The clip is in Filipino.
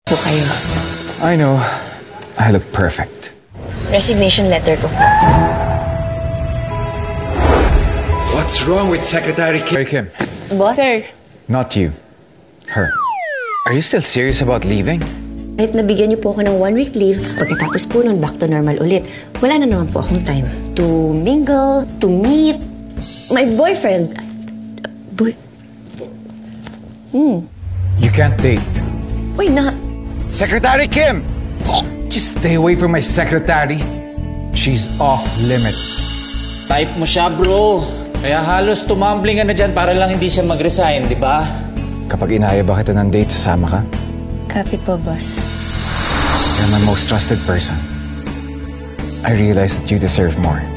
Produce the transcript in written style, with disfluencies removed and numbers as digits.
po kayo. I know. I look perfect. Resignation letter ko. What's wrong with Secretary Kim? Boss? Sir. Not you. Her. Are you still serious about leaving? Kahit nabigyan niyo po ako ng 1 week leave, pagkatapos po nun, back to normal ulit. Wala na naman po akong time to mingle, to meet my boyfriend. You can't date. Why not? Secretary Kim! Just stay away from my secretary. She's off limits. Type mo siya, bro. Kaya halos tumambling ka na dyan para lang hindi siya mag-resign, di ba? Kapag inaya ba kita ng date, sasama ka? Copy po, boss. You're my most trusted person. I realize that you deserve more.